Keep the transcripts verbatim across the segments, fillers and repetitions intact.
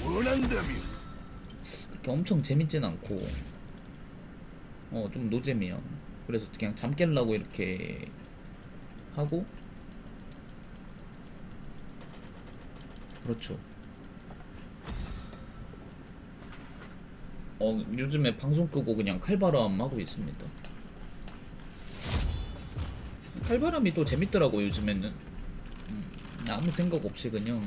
원한다면 그렇게 엄청 재밌진 않고 어 좀 노잼이야. 그래서 그냥 잠 깰라고 이렇게 하고 그렇죠. 어 요즘에 방송 끄고 그냥 칼바람 하고 있습니다. 칼바람이 또 재밌더라고 요즘에는. 음, 아무 생각 없이 그냥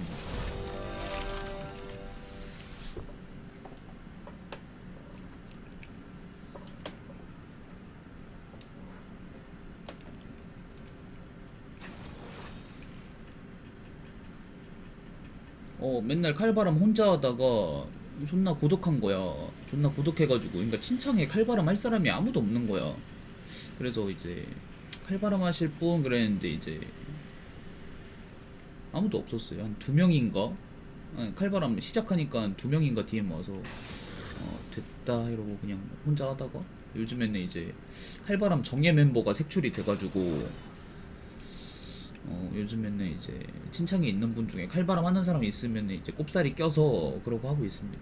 어 맨날 칼바람 혼자 하다가 존나 고독한 거야. 존나 고독해가지고 그러니까 친창에 칼바람 할 사람이 아무도 없는 거야. 그래서 이제 칼바람 하실 분 그랬는데 이제 아무도 없었어요. 한 두 명인가? 아니, 칼바람 시작하니까 두 명인가 디엠 와서 어, 됐다 이러고 그냥 혼자 하다가 요즘에는 이제 칼바람 정예 멤버가 색출이 돼가지고 어, 요즘에는 이제 친창에 있는 분 중에 칼바람 하는 사람이 있으면 이제 꼽사리 껴서 그러고 하고 있습니다.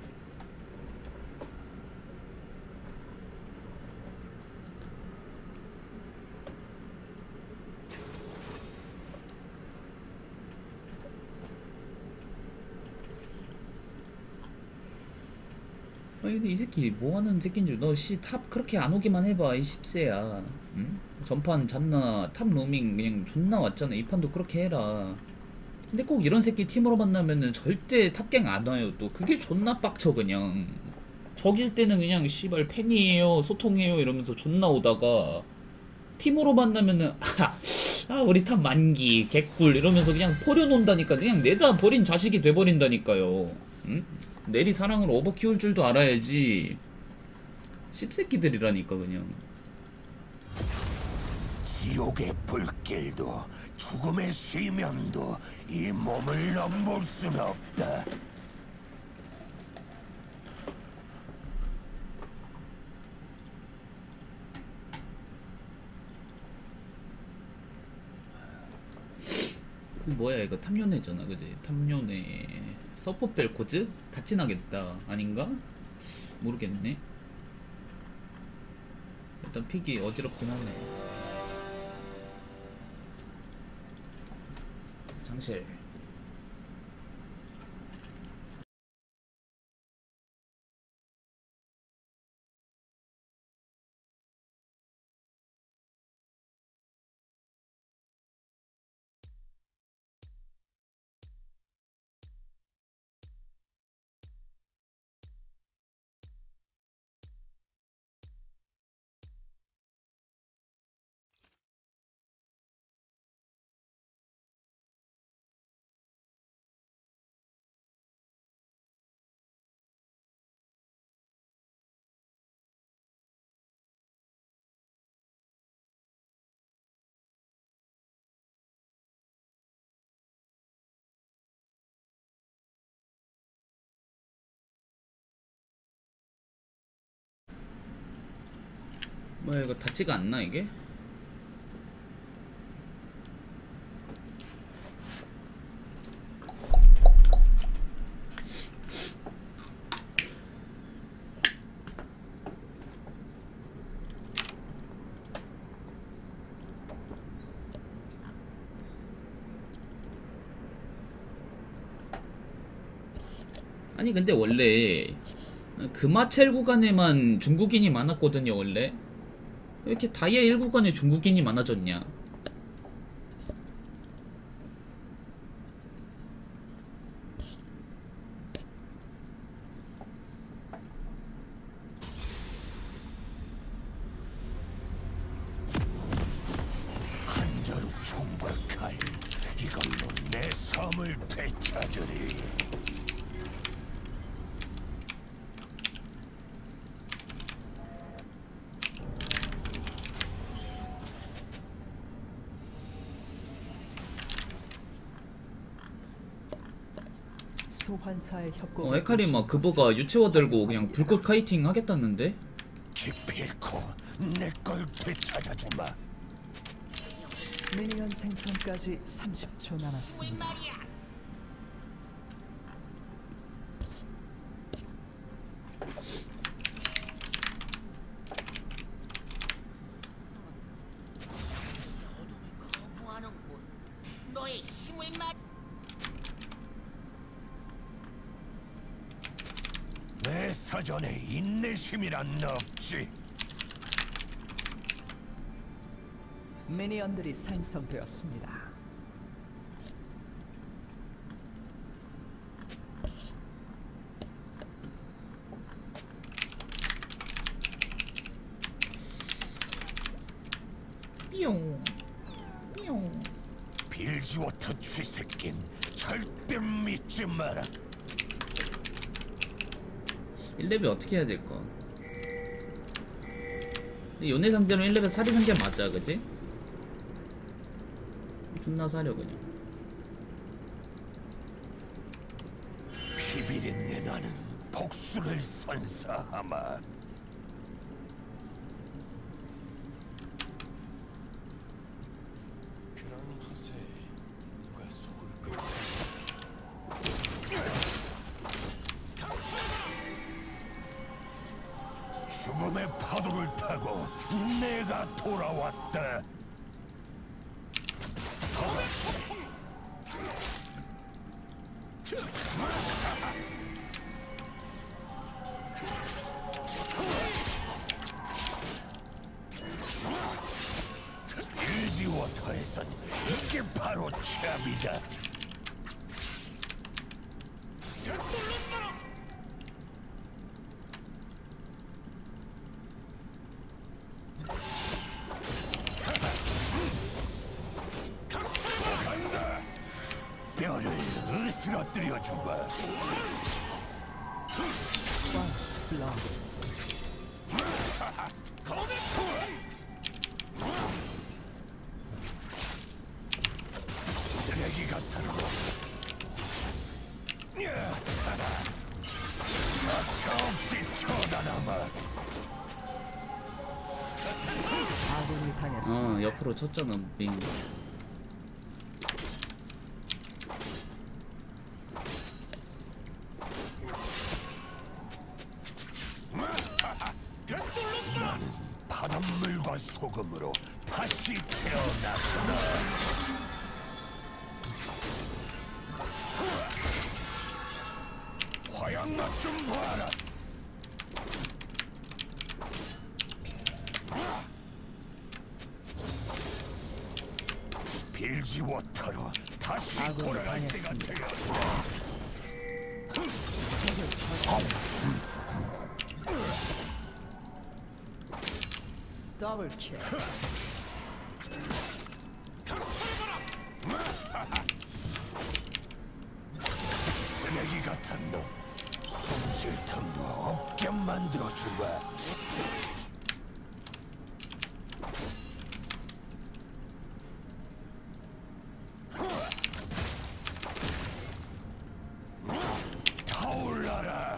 아니 근데 이 새끼 뭐하는 새끼인 줄. 너 씨 탑 그렇게 안 오기만 해봐 이 십세야. 응? 전판 잤나 탑 로밍 그냥 존나 왔잖아. 이 판도 그렇게 해라. 근데 꼭 이런 새끼 팀으로 만나면은 절대 탑갱 안 와요. 또 그게 존나 빡쳐 그냥. 적일 때는 그냥 씨발 팬이에요 소통해요 이러면서 존나 오다가 팀으로 만나면은 아, 아 우리 탑 만기 개꿀 이러면서 그냥 포려놓는다니까. 그냥 내다 버린 자식이 돼버린다니까요. 응? 내리 사랑을 오버 키울 줄도 알아야지. 씹새끼들이라니까 그냥. 지옥의 불길도 죽음의 시면도 이 몸을 넘볼 순 없다. 뭐야 이거 탐요네잖아 그지? 탐요네 서포 벨코즈? 같이 나겠다 아닌가? 모르겠네. 일단 픽이 어지럽긴 하네. 장실 뭐야 이거 닿지가 않나 이게? 아니 근데 원래 금화첼 구간에만 중국인이 많았거든요 원래. 왜 이렇게 다이아 일 구간에 중국인이 많아졌냐? 한자루 총과 칼, 이걸로 내 섬을 되찾으리. 소환사의 협곡. 어 헤카림 막 그보가 유채화 들고 그냥 불꽃 카이팅 하겠다는데? 기필코 내 걸 되찾아주마. 미니언 생성까지 삼십 초 남았습니다. 어둠을 거부하는군. 너의 힘을 말. 내 사전에 인내심이란 없지. 미니언들이 생성되었습니다. 뿅 뿅. 빌지워터 쥐새낀 절대 믿지 마라. 일 레벨 어떻게 해야 될까? 근데 연애 상대로 일 레벨 살인 상대 맞아, 그지? 존나 사려 그냥. 피비린내 나는 복수를 선사하마. 그런 허세에 누가 속을 끓여? 죽음의 파도를 타고 내가 돌아왔다. 빌지워터에선 이게 바로 참이다. 간다. 뼈를 으스러뜨려 주마. First blood. 쓰레기 같은 놈. 가차없이 쳐다나마. 아군이 당했습니다. 어 옆으로 쳤잖아 빙. 나는 바닷물과 소금으로 다시 태어났다. 화양맛 좀 봐라. 빌지워터로 다시 아군이 돌아갈 때가 당했습니다. 되었다. 더블 킬. 쓰레기 같은 놈. 숨쉴 틈도 없게 만들어주마. 타올라라.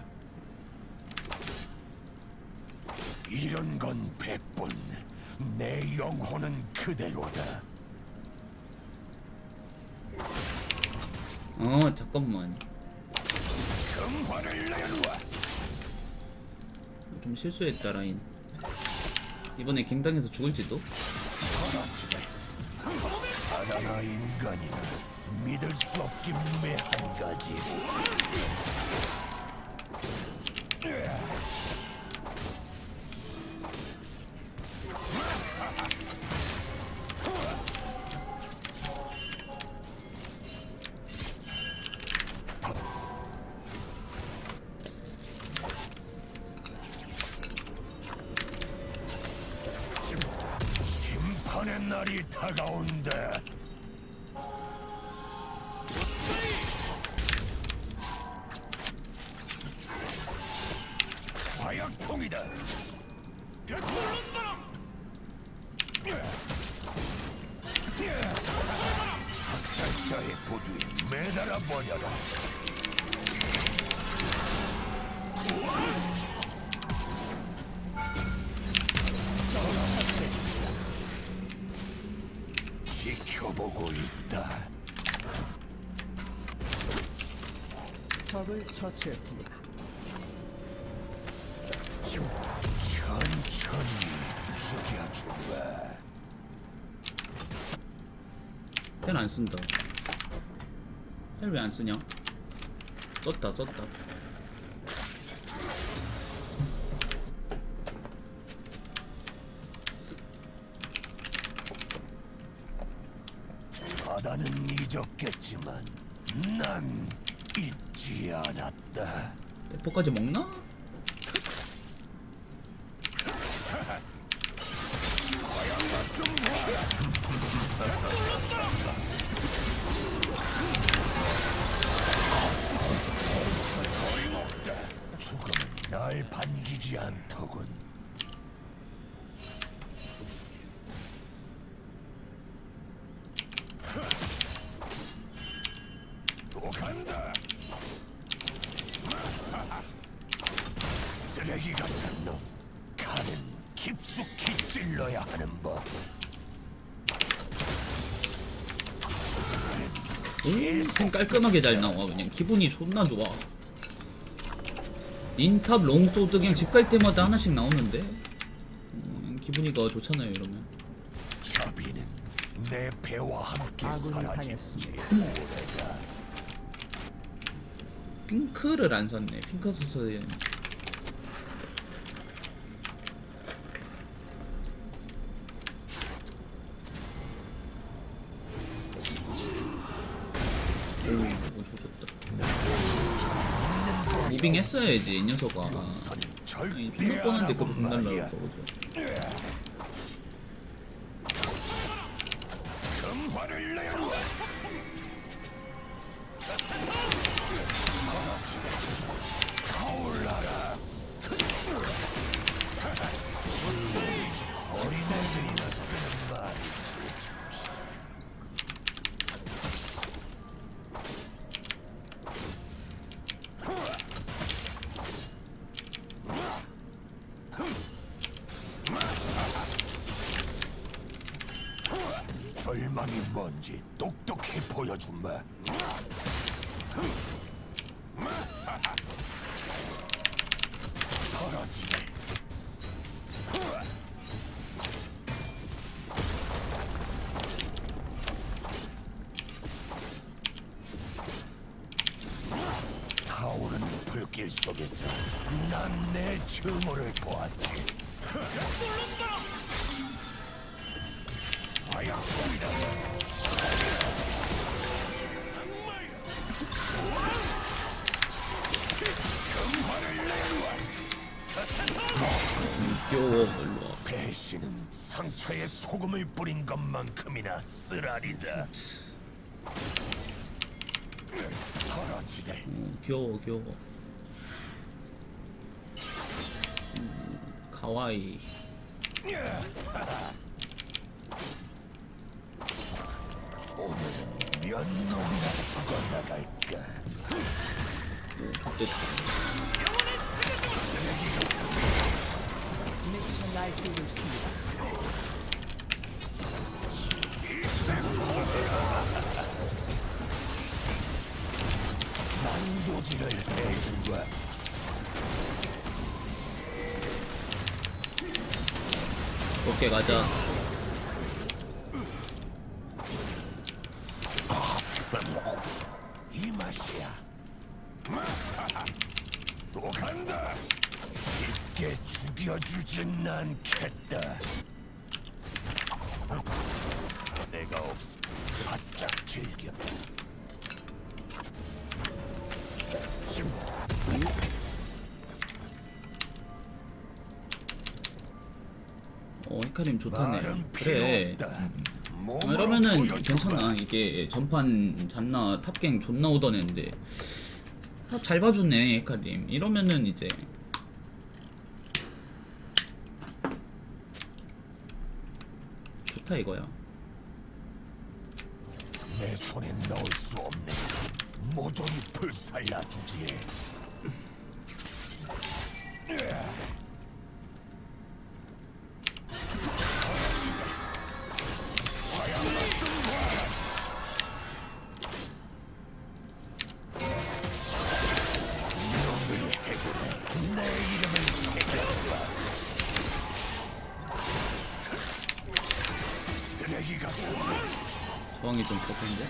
이런 건 백분. 내 영혼은 그대로다. 어 잠깐만. 금화를 내놓아. 좀 실수했다 라인. 이번에 갱당해서 죽을지도? 바다나 인간이나 믿을 수 없긴 매한 가지. 심판의 날이 다가온다. 화약통이다. 학살자의 보두에 매달아 버려라. 지켜보고 있다. 적을 처치했습니다. 천천히 죽여주마. 펜 안 쓴다. 펜 왜 안 쓰냐? 썼다 썼다. 바다는 잊었겠지만 난 잊지 않았다. 대포까지 먹나? 죽음은 날 반기지 않더군. 또 간다. 쓰레기 같은 놈. 칼은 깊숙이 찔러야 하는 법. 펜 깔끔하게 잘 나와. 그냥 기분이 존나 좋아. 인탑 롱소드 그냥 집 갈 때마다 하나씩 나오는데 음, 기분이 더 좋잖아요 이러면. 자비는 내 배와 함께 아군이 사라졌지. 당했습니다. 오래가 핑크를 안 샀네. 핑크 써서 오, 좋았다. 무빙 했어야지 이 녀석아. 선은 아니 절대 존나 뻔한데 그거 안 못 하고 날라올 말이야. 거거든. 금화를 내놓아. 타올라라. 어린애들이나 쓰는 말. 절망이 뭔지 똑똑히 보여준마. 떨어지네. 타오르는 불길 속에서 난 내 증오를 보았지. 화약품이다. 귀여워. 일로와. 배신은 상처에 소금을 뿌린 것만큼이나 쓰라리다. 떨어지네. 어, 귀여워 귀여워. 음, 가와이. 오늘은 몇 놈이나 죽어나갈까. 오, 좋겠다. 미쳐 날뛰고 있습니다. 난도질을 해주마. 오케이 가자. 이 맛이야. 또 간다. 쉽게 죽여주진 않겠다. 내가 없어. 바짝 즐겨. 어 히카림 좋다네. 말은 필요 그래. 없다. 어, 몸으로 이러면은 보여줘봐. 괜찮아. 이게 전판 잔나 탑갱 존나 오던 애인데 탑 잘 봐주네 히카림. 이러면은 이제 좋다 이거야. 내 손에 넣을 수 없네. 모조리 불살라주지. 내 이름을 새겨. 저항이 좀 컸는데.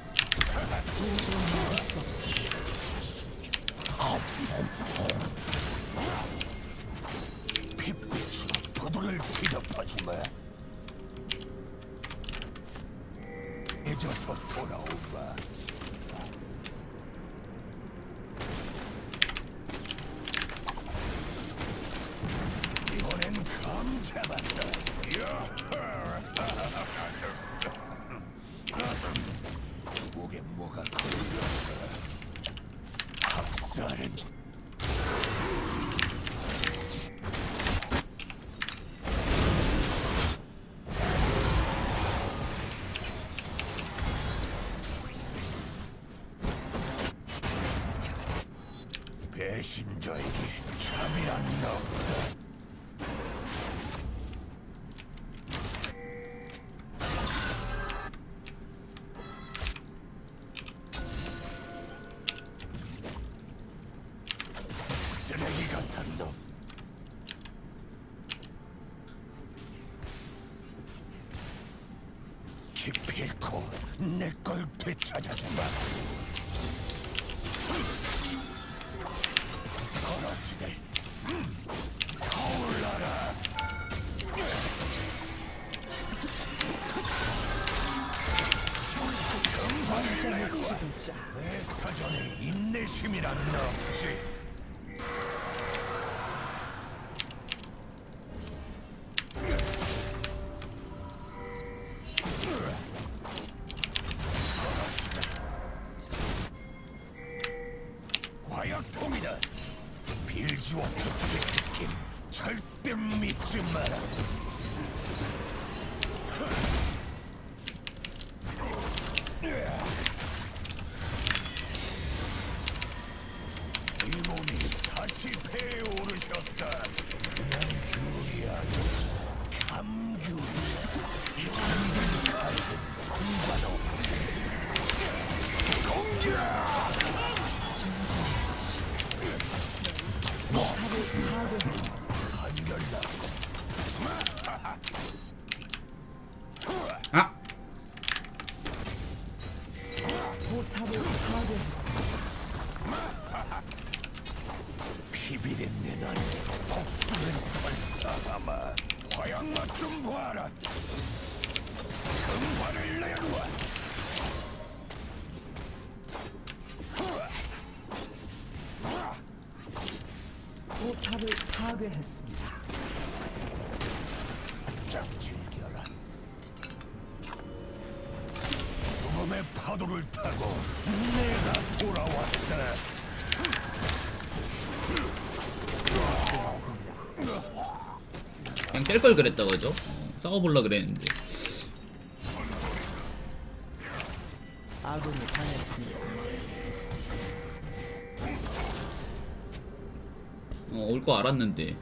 핏빛으로 도도를 뒤덮어주마. 잊어서 돌아오마. 이번엔 감 잡았다. 목에 뭐가 걸렸다. 학살은 배신자에게 참여한 없다. 쓰레기 같은 놈. 기필코 내 걸 되찾아주마. 거라지들 타올라라. 금발을 내고 내 사전에 인내심이란 없지. 화약통이다. 빌지와 벽의 새끼 절대 믿지 마라. 이 몸이 다시 배에 오르셨다. 그냥 귤이 아니라 감귤이야. 힘든 가진 상관없지. 공격! 아! 포탑을 파괴했습니다. 피비린내 나는 복수를 설사하마. 화양맛 좀 봐라. 금화를 내놓아. 포탑을 파괴했습니다. 짝 즐겨라. 죽음의 파도를 타고 내가 돌아왔다. 그냥 깰 걸 그랬다 그죠? 어, 싸워볼라 그랬는데. 아군이 당했습니다. 어, 올 거 알았는데.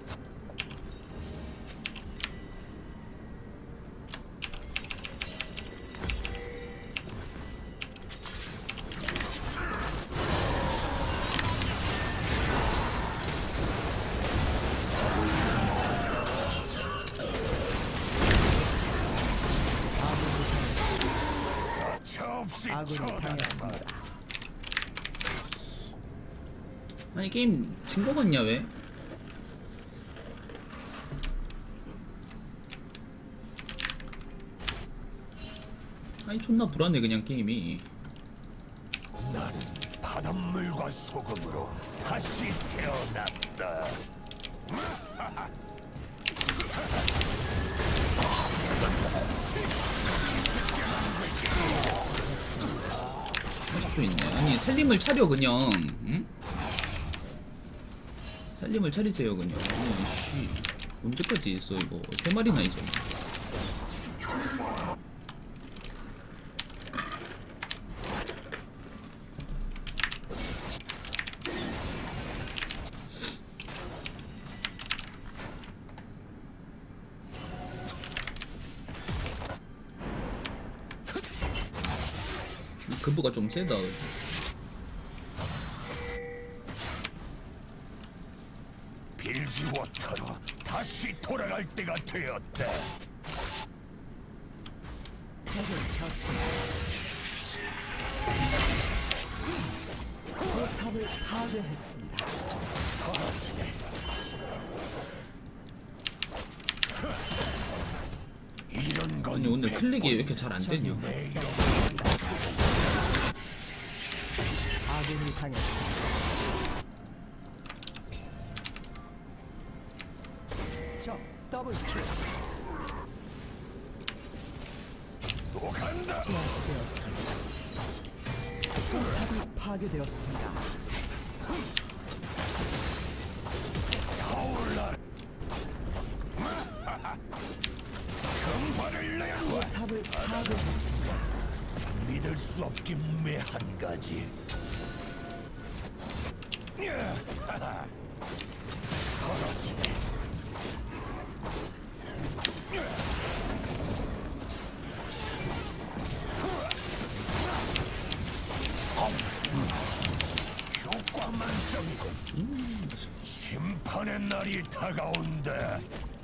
차없이 아군이 쳐다봐. 당했습니다. 아니 게임 진 거 같냐 왜? 아니 존나 불안해 그냥 게임이. 나는 바닷물과 소금으로 다시 태어났다. 아직도 있네. 아니 살림을 차려 그냥. 응? 살림을 차리세요 그냥. 아니 씨 언제까지 있어 이거. 세 마리나 있어. 그부가 좀 세다. 빌지워터로 다시 돌아갈 때가 되었다. 적을 처치. 포탑을 파괴했습니다. 이런 건 아니 오늘 클릭이 왜 이렇게 잘 안 되냐? 아군이 당했습니다. 적 더블킬. 또 간다. 제압되었습니다. 포탑이 파괴되었습니다. 타올라. 금화를 내놓아. 포탑을 파괴했습니다. 믿을 수 없긴 매 한 가지. 걸어지네. 효과 만점이군. 심판의 날이 다가온다.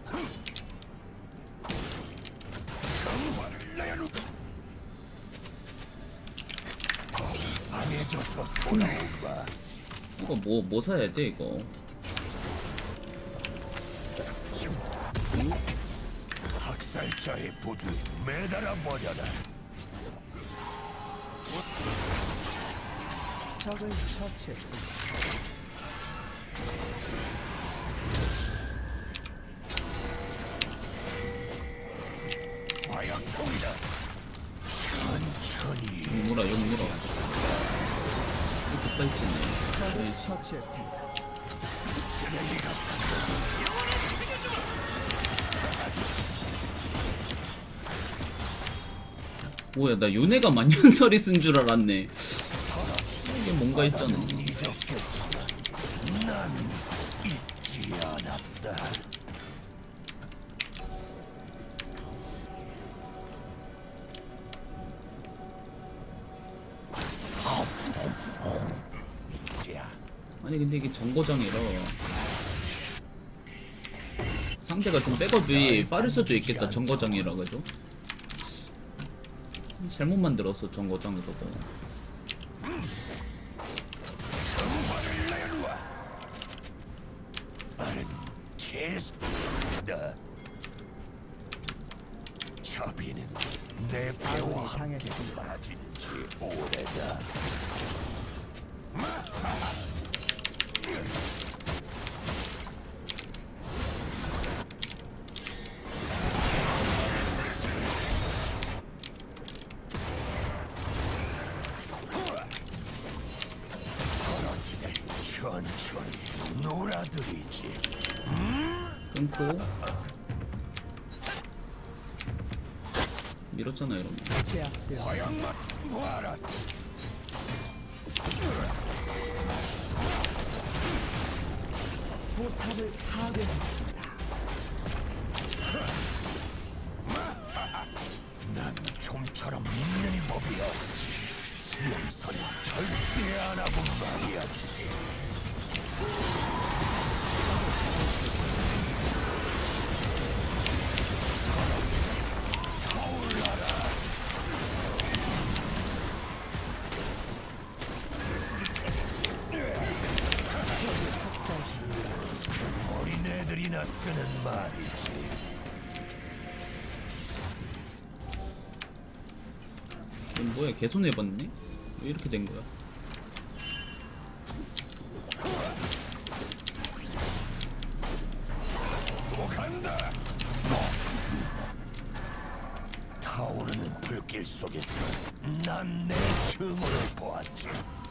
금화를 내놓아. 강해져서 돌아온다. 이거 뭐 뭐 사야 돼 이거? 학살자의 부두에 매달아 버려라. 적을 처치했습니다. 마약통이다. 천천히. 용무라 용무라. 이거 빨지네. 적을 처치했습니다. 쓰레기 같은 뭐야 나 요네가 만년설이 쓴 줄 알았네. 이게 뭔가 있잖아. 잊었겠지. 난 잊지 않았다. 자, 아니 근데 이게 정거장이라 상대가 좀 백업이 빠를 수도 있겠다. 정거장이라 그죠? 잘못 만들었어 정거장으로도. 금화를 내놓아. 나는 계속다. 자비는 내 배와 함께 당했습니다. 사라진 지 오래다. 떨어지네. 천천히 놀아드리지. 끊고 밀었잖아 이러면. 제압되었습니다. 화양만 봐라. 포탑을 파괴했습니다. 난 좀처럼 믿는 법이 없지. 용서는 절대 안 하고 말이야. 어린애들이나 쓰는 말이지. 이건 뭐야 개손해봤네? 왜 이렇게 된 거야? 또 간다. 타오르는 불길 속에서 난 내 증오를 보았지.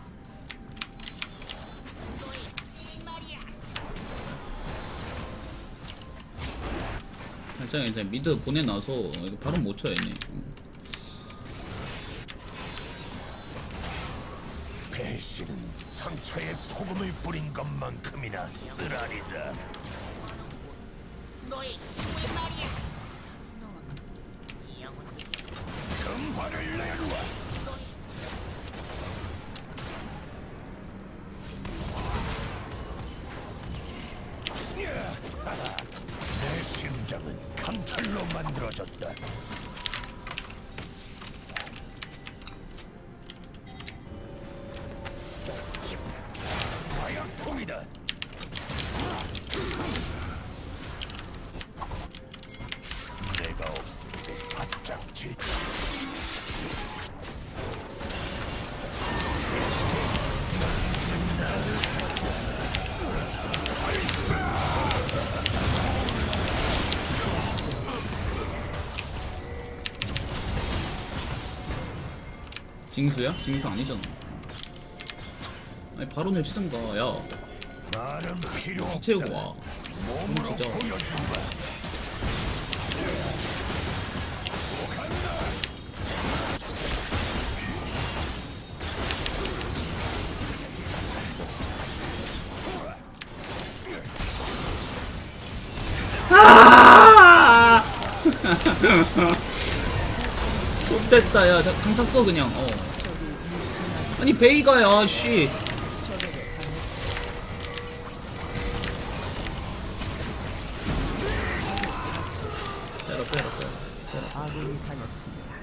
살짝 이제 미드 보내놔서 이거 바로 못 쳐 얘네. 응. 배신은 상처에 소금을 뿌린 것만큼이나 쓰라리다. 너의 힘을 말이야. 넌 영원히 금화를 내놓아. 내 심장은 강철로 만들어졌다. 통이다. 내가 없을 때 바짝 질. 징수야? 징수 아니잖아. 아니 바론을 치든가. 야 나는 필요 없다. 채우고 와. 몸으로 진짜. 보여준다. 아! 좋됐다. 야 강타 써 그냥. 어. 아니 베이가야 씨. 빼라 빼라 빼라. 아군이 당했습니다.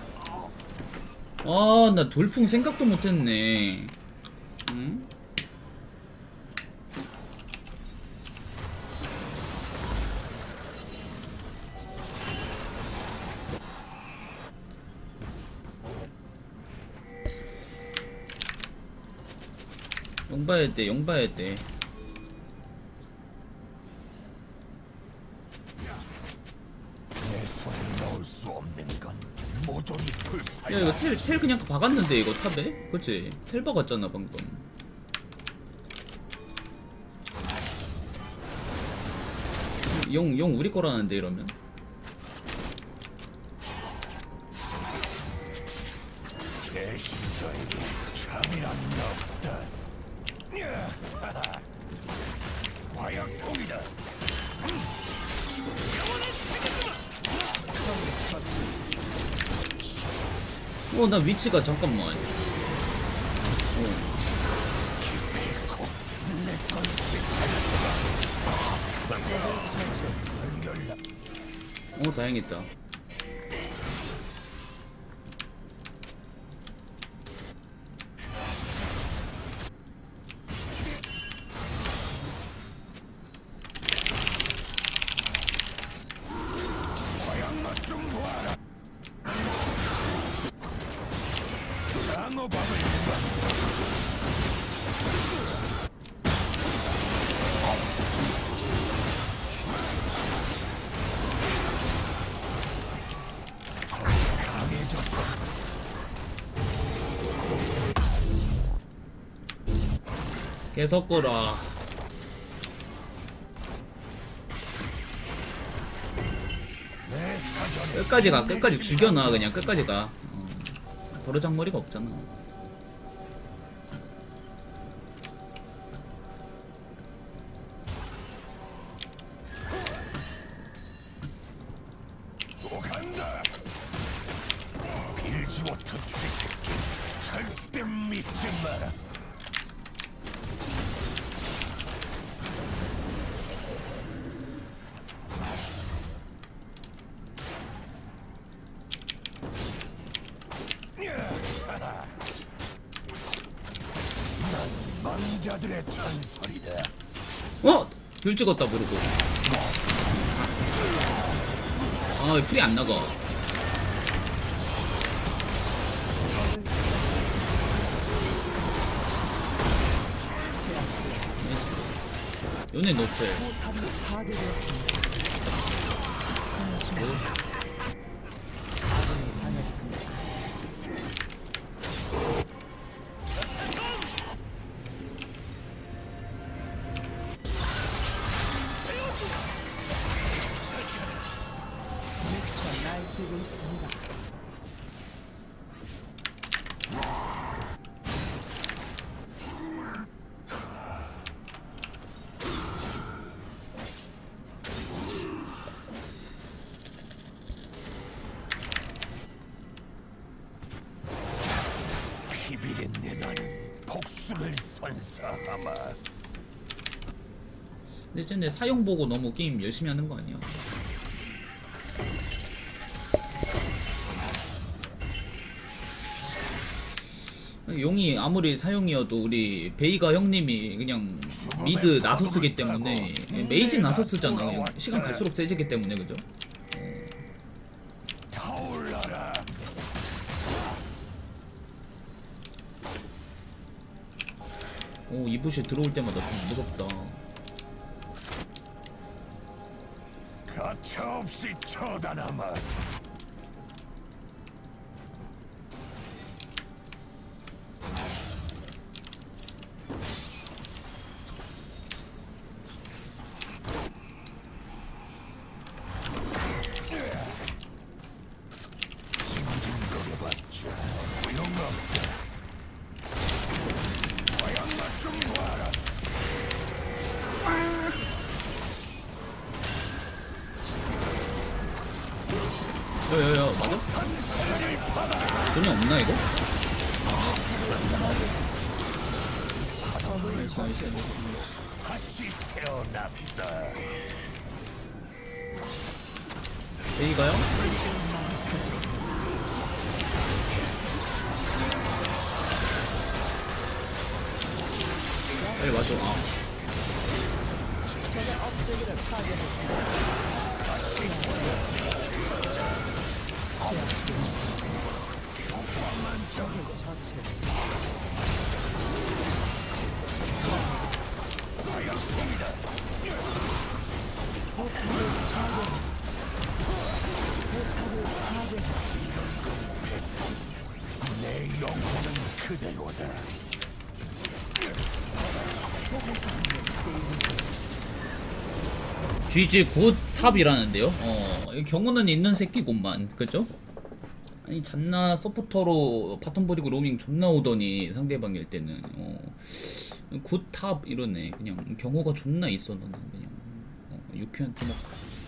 아, 나 돌풍 생각도 못했네. 응? 용 봐야 돼, 용 봐야 돼. 내 손에 넣을 수 없는 건 모조리 불사야. 야, 이거 텔, 텔 그냥 박았는데, 이거 탑에? 그치? 텔 박았잖아, 방금. 용, 용 우리 거라는데, 이러면? 배신자에게 참이란 없다. 화약통이다. 어, 나 위치가, 잠깐만. 어. 어, 다행이다. 화약맛 좀 봐라. 상어밥을 강해졌어. 계속 끌어. 내 사전 끝까지 가, 끝까지 죽여놔, 그냥 끝까지 가. 어. 버르장머리가 없잖아. 또 간다. 빌지 못한 새끼 절대 믿지 마라. 난 망자들의 전설이다. 어? 길 찍었다, 모르고. 아, 왜 풀이 안 나가? 연애 노트. 포탑이 파괴되었습니다. 아군이 당했습니다. 미쳐 날뛰고 있습니다. 비비린 내 나는 복수를 선사하마. 근데 쟤네 사용 보고 너무 게임 열심히 하는 거 아니야? 용이 아무리 사용이어도 우리 베이가 형님이 그냥 미드 나서스기 때문에 메이지 나서스잖아. 시간 갈수록 세지기 때문에 그죠? 타올라라. 오 이부시 들어올 때마다 좀 무섭다. 가차없이 쳐다나마. 징징거려봤자 소용없다. 과양맛 좀 봐라. 야야야 맞아? 돈이 없나 이거? 다시 태어났다. A가요? 빨리 와줘. 아. 내 영혼은 그대로다. 지지 굿 탑이라는데요. 어, 이 경우는 있는 새끼구만, 그죠? 아니 잔나 서포터로 바텀 버리고 로밍 존나 오더니 상대방일 때는 어, 굿 탑 이러네. 그냥 경우가 존나 있어 너는 그냥 어, 유쾌한테 막.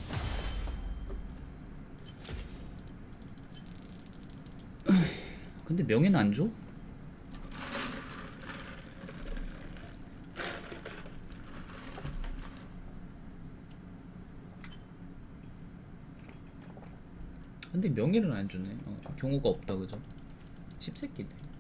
근데 명예는 안 줘? 근데 명예를 안 주네. 어, 경우가 없다 그죠? 십새끼들.